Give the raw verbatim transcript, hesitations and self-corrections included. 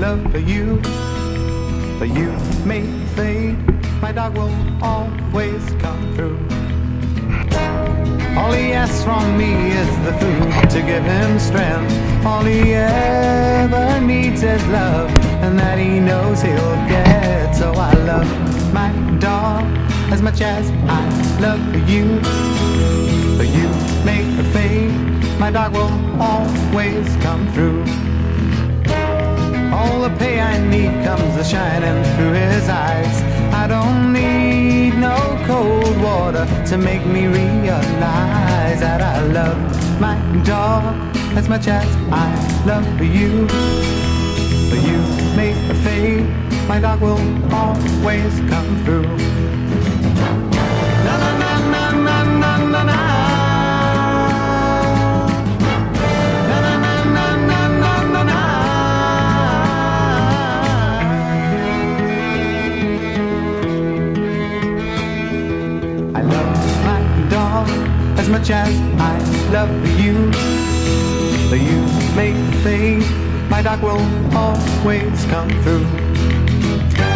love you, but you may fade. My dog will always come through. All he asks from me is the food to give him strength. All he ever needs is love, and that he knows he'll get. So I love my dog as much as I love you, but you may fade. My dog will always come through. All the pay I need comes a shining through his eyes. I don't need no cold water to make me realize that I love my dog as much as I love you. But you may fade, my dog will always come through. Na na na na na na na na. I love my dog as much as I love you, but you may fade, my dog will always come through.